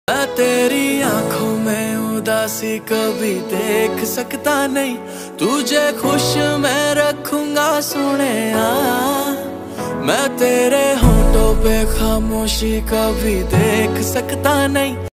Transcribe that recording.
मैं तेरी आंखों में उदासी कभी देख सकता नहीं, तुझे खुश मैं रखूंगा सोनिया। मैं तेरे होठों पे खामोशी कभी देख सकता नहीं,